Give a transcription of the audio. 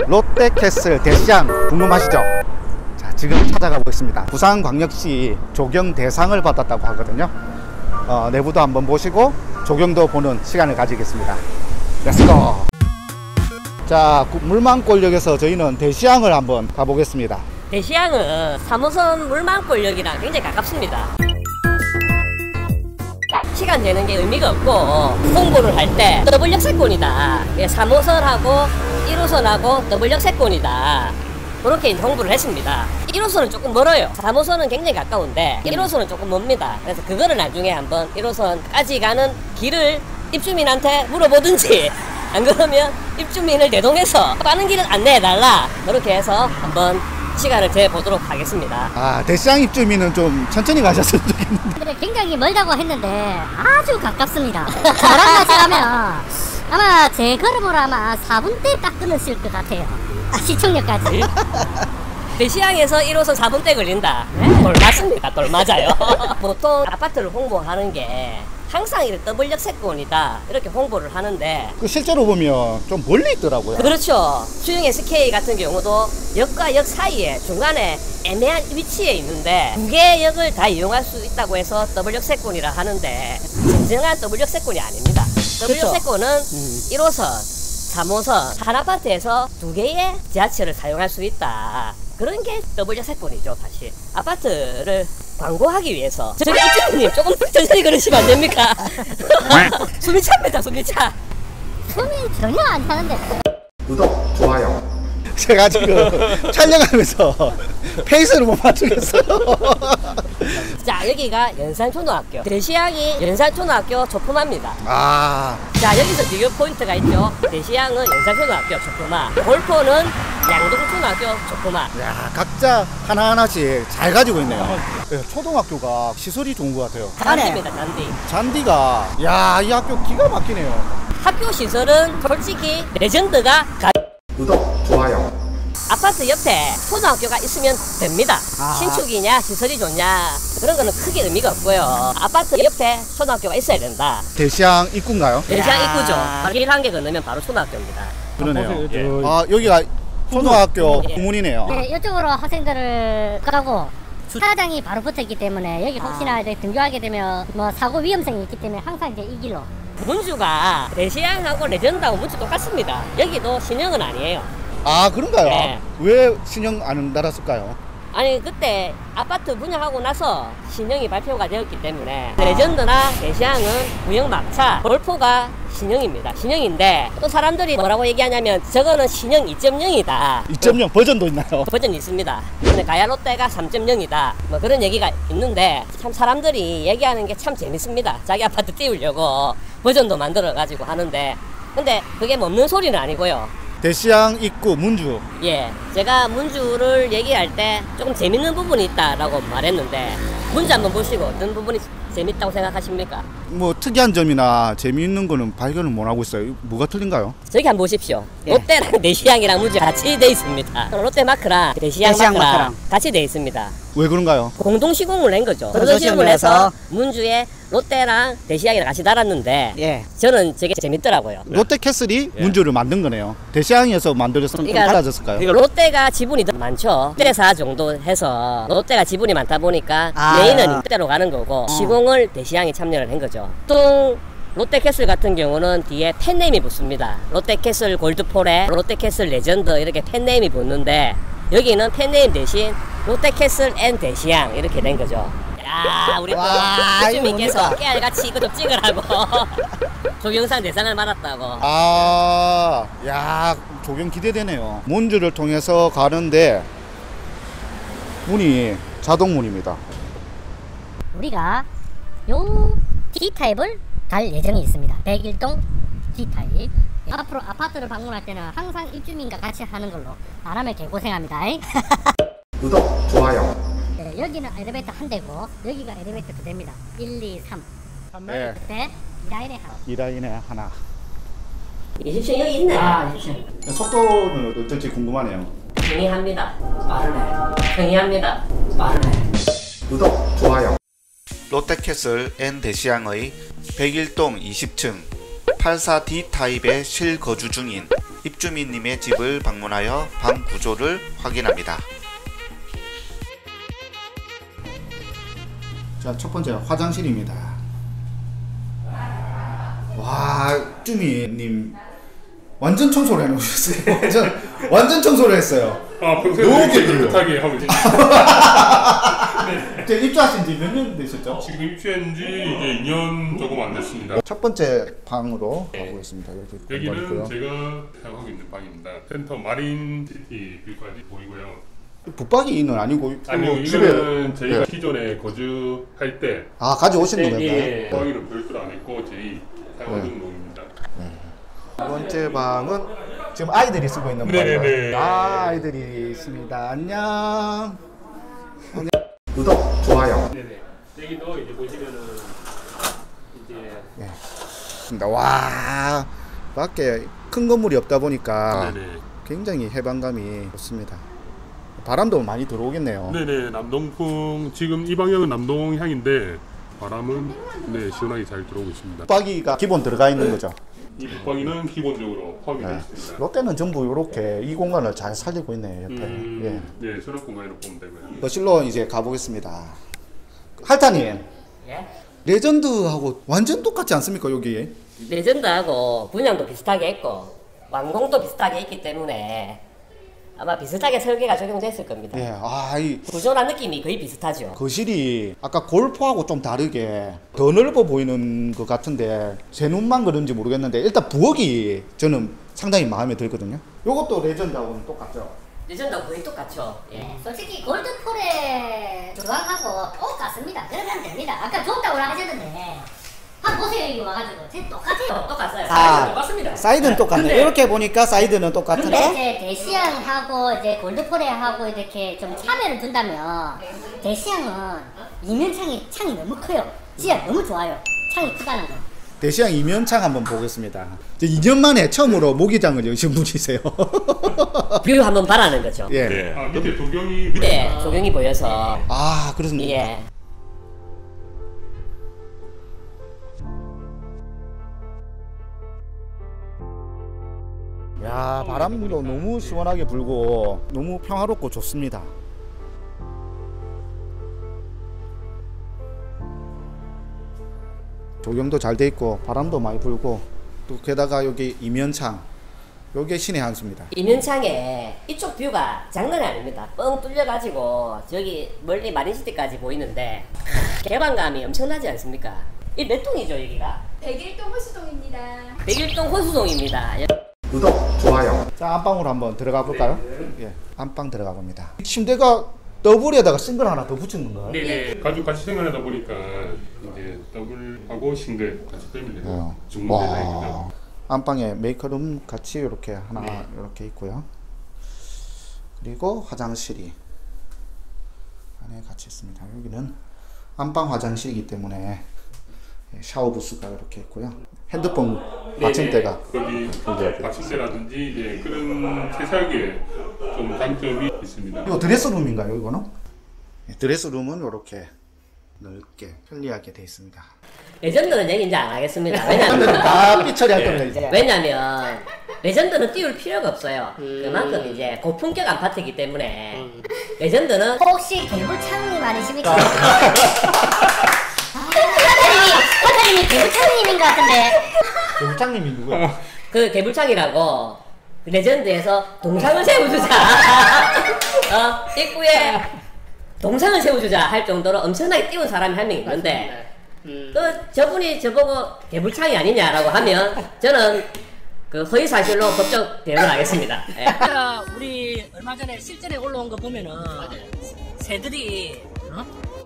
롯데캐슬 대시장 궁금하시죠? 자, 지금 찾아가고 있습니다. 부산광역시 조경 대상을 받았다고 하거든요. 내부도 한번 보시고 조경도 보는 시간을 가지겠습니다. 렛츠고! 자, 물만골역에서 저희는 대시장을 한번 가보겠습니다. 대시장은 3호선 물만골역이랑 굉장히 가깝습니다. 시간 되는 게 의미가 없고 홍보를 할 때 더블 역세권이다, 3호선하고 1호선하고 더블 역세권이다, 그렇게 홍보를 했습니다. 1호선은 조금 멀어요. 3호선은 굉장히 가까운데 1호선은 조금 멉니다. 그래서 그거를 나중에 한번 1호선까지 가는 길을 입주민한테 물어보든지, 안 그러면 입주민을 대동해서 빠른 길을 안내해달라, 그렇게 해서 한번 시간을 재보도록 하겠습니다. 대시장 입주민은 좀 천천히 가셨으면 좋겠는데. 근데 굉장히 멀다고 했는데 아주 가깝습니다. 저랑 같이 가면 아마 제 걸음으로 아마 4분대 딱 끊으실 것 같아요. 시청역까지. 대시장에서 1호선 4분대 걸린다. 돌 맞습니다. 돌 맞아요. 보통 아파트를 홍보하는 게 항상 이렇게 더블 역세권이다 이렇게 홍보를 하는데, 실제로 보면 좀 멀리 있더라고요. 그렇죠. 수영 SK 같은 경우도 역과 역 사이에 중간에 애매한 위치에 있는데 두 개의 역을 다 이용할 수 있다고 해서 더블 역세권이라 하는데, 진정한 더블 역세권이 아닙니다. 더블 그렇죠. 역세권은 1호선, 3호선 한 아파트에서 두 개의 지하철을 사용할 수 있다, 그런 게 더블 역세권이죠. 사실 아파트를 광고하기 위해서. 저기 입주민님 조금 천천히 걸으시면 안 됩니까? 숨이 찹니다. 숨이 차. 숨이 전혀 안 차는데. 구독, 좋아요. 제가 지금 촬영하면서 페이스를 못 맞추겠어요. 자, 여기가 연산초등학교. 대시장이 연산초등학교 조품화입니다. 자, 여기서 비교 포인트가 있죠. 대시장은 연산초등학교 조품화, 골포는 양동초등학교 조품화. 야, 각자 하나하나씩 잘 가지고 있네요. 초등학교가 시설이 좋은 것 같아요. 잔디입니다. 잔디. 잔디가, 야, 이 학교 기가 막히네요. 학교 시설은 솔직히 레전드가 구독, 좋아요. 아파트 옆에 초등학교가 있으면 됩니다. 신축이냐 시설이 좋냐 그런 거는 크게 의미가 없고요. 아파트 옆에 초등학교가 있어야 된다. 대시장 입구인가요? 대시장 입구죠. 길 한 개 건너면 바로 초등학교입니다. 그러네요. 여기가 초등학교 후문이네요. 네, 이쪽으로 학생들을 가고 주차장이 바로 붙어있기 때문에 여기 혹시나 이제 등교하게 되면 뭐 사고 위험성이 있기 때문에 항상 이제 이 길로. 문주가 대시장하고 레전드하고 문주 똑같습니다. 여기도 신형은 아니에요. 그런가요? 네. 왜 신형 안 달았을까요? 아니, 그때 아파트 분양하고 나서 신형이 발표가 되었기 때문에 레전드나 대시장은 구형 막차, 골포가 신형입니다. 신형인데 또 사람들이 뭐라고 얘기하냐면 저거는 신형 2.0이다. 2.0 버전도 있나요? 버전이 있습니다. 근데 가야 롯데가 3.0이다. 뭐 그런 얘기가 있는데 참 사람들이 얘기하는 게 참 재밌습니다. 자기 아파트 띄우려고 버전도 만들어 가지고 하는데, 근데 그게 뭐 없는 소리는 아니고요. 대시장 입구 문주. 예, 제가 문주를 얘기할 때 조금 재밌는 부분이 있다라고 말했는데, 문주 한번 보시고 어떤 부분이 재밌다고 생각하십니까? 뭐 특이한 점이나 재미있는 거는 발견을 못 하고 있어요. 뭐가 틀린가요? 저기 한번 보십시오. 롯데랑 대시장이랑 문주 같이 돼 있습니다. 롯데 마크랑 대시장 마크랑 같이 돼 있습니다. 왜 그런가요? 공동 시공을 낸 거죠. 공동 시공을 해서 문주에 롯데랑 대시장이랑 같이 달았는데, 저는 저게 재밌더라고요. 롯데캐슬이 문주를 만든 거네요. 대시장에서 만들었으면 좀 달라졌을까요? 롯데가 지분이 더 많죠. 1대4 정도 해서 롯데가 지분이 많다 보니까 메인은 롯데로 가는 거고, 시공을 대시장이 참여를 한 거죠. 보통 롯데캐슬 같은 경우는 뒤에 팬네임이 붙습니다. 롯데캐슬 골드폴에 롯데캐슬 레전드 이렇게 팬네임이 붙는데, 여기는 팬네임 대신 롯데캐슬 앤 대시장 이렇게 된 거죠. 야, 우리 주민께서 깨알같이 이거 좀 찍으라고 조경상 대상을 받았다고. 야, 조경 기대되네요. 문주를 통해서 가는데 문이 자동문입니다. 우리가 요 D타입을 갈 예정이 있습니다. 101동 D타입. 앞으로 아파트를 방문할 때는 항상 입주민과 같이 하는 걸로. 안 하면 개고생합니다. 구독, 좋아요. 네, 여기는 엘리베이터 한 대고 여기가 엘리베이터 두 대입니다. 1, 2, 3. 네. 그때 2라인에 하나. 2라인에 하나. 20층 여기 있네. 20층. 속도는 어떨지 궁금하네요. 평이합니다. 빠르네. 평이합니다. 빠르네. 구독, 좋아요. 롯데캐슬 앤 대시장의 101동 20층 84D 타입의 실거주 중인 입주민님의 집을 방문하여 방 구조를 확인합니다. 자, 첫 번째 화장실입니다. 와, 입주민님 완전 청소를 해놓으셨어요. 완전 청소를 했어요. 평소에 너무 이렇게 깨끗해요. 깨끗하게 하고 있습니다. 이제 입주하신 지 몇 년 되셨죠? 지금 입주한 지 이제 2년 조금 안 됐습니다. 첫 번째 방으로 가보겠습니다. 여기는 공간이고요. 제가 사용하고 있는 방입니다. 센터 마린시티 뷰까지 보이고요. 붙박이는 아니고 아니요, 이거는 저희가 기존에 거주할 때 가져오신 겁니까? 예, 방위는 별도로 안 했고 저희 사용하는 놈입니다. 두 번째 방은 지금 아이들이 쓰고 있는 네네네. 방이에요. 아이들이 있습니다. 안녕. 구독, 좋아요. 네네. 여기도 이제 보시면은 이제 와, 밖에 큰 건물이 없다 보니까 네네. 굉장히 해방감이 좋습니다. 바람도 많이 들어오겠네요. 네네, 남동풍 지금 이 방향은 남동향인데 바람은 네 시원하게 잘 들어오고 있습니다. 붙박이가 기본 들어가 있는 거죠. 이 붙박이는 기본적으로 포함이 되어 있습니다. 롯데는 전부 이렇게 이 공간을 잘 살리고 있네요. 옆에. 네, 수납 공간으로 보면 되고요. 거실로 이제 가보겠습니다. 할타님, 예? 레전드하고 완전 똑같지 않습니까 여기? 레전드하고 분양도 비슷하게 했고 완공도 비슷하게 했기 때문에 아마 비슷하게 설계가 적용됐을 겁니다. 예, 이 구조나 느낌이 거의 비슷하죠. 거실이 아까 골프하고 좀 다르게 더 넓어 보이는 것 같은데 제 눈만 그런지 모르겠는데 일단 부엌이 저는 상당히 마음에 들거든요. 요것도 레전드하고는 똑같죠? 레전드하고 거의 똑같죠. 예. 솔직히 골드폴의 조각하고 똑같습니다. 그러면 됩니다. 아까 좋다고 하셨는데 한번 보세요. 여기 와가지고 제 똑같아요. 똑같아요. 아, 똑같습니다. 사이드는 똑같네. 근데- 이렇게 보니까 사이드는 근데 똑같은데 이제 대시양하고 이제 골드폴에하고 이렇게 좀 차별을 둔다면 대시양은 이면창이 창이 너무 커요. 진짜 너무 좋아요. 창이 크다는 거. 대시양 이면창 한번 보겠습니다. 이제 2년 만에 처음으로 모기장을 여신 분이세요. 뷰 한번 바라는 거죠. 예. 네. 밑에 조경이 밑에 네, 조경이 보여서 그렇습니다. 예. 야, 바람도 너무 시원하게 불고 너무 평화롭고 좋습니다. 조경도 잘 돼 있고 바람도 많이 불고 또 게다가 여기 이면창 요게 신의 한 수입니다. 이면창에 이쪽 뷰가 장난이 아닙니다. 뻥 뚫려가지고 저기 멀리 마린시티까지 보이는데 개방감이 엄청나지 않습니까? 이 몇 동이죠 여기가? 101동 호수동입니다. 101동 호수동입니다. 구독, 좋아요. 자, 안방으로 한번 들어가 볼까요? 예, 안방 들어가 봅니다. 침대가 더블에다가 싱글 하나 더 붙인 건가요? 네네. 가족 같이 생활하다 보니까 이제 더블하고 싱글 같이 빼밀려서 중문 디자인입니다. 안방에 메이크업룸 같이 이렇게 하나 이렇게 있고요. 그리고 화장실이 안에 같이 있습니다. 여기는 안방 화장실이기 때문에 샤워 부스가 이렇게 있고요. 핸드폰 받침대가 거기 받침대라든지 이제 그런 세세하게 좀 장점이 있습니다. 이거 드레스룸인가요, 이거는? 네, 드레스룸은 이렇게 넓게 편리하게 되어 있습니다. 레전드는 얘기 이제 안 하겠습니다. 왜냐면 다 삐처리할 겁니다 이제. 왜냐면 레전드는 띄울 필요가 없어요. 그만큼 이제 고품격 아파트이기 때문에 레전드는 혹시 개불창님 아니십니까? 사장님이 개불창님인 것 같은데. 부장님이 누구야? 그 개불창이라고 레전드에서 동상을 세워주자. 입구에 동상을 세워주자 할 정도로 엄청나게 띄운 사람이 한 명 있는데 저분이 저보고 개불창이 아니냐라고 하면 저는 그 허위 사실로 법적 대응을 하겠습니다. 예. 우리 얼마 전에 실전에 올라온 거 보면은 새들이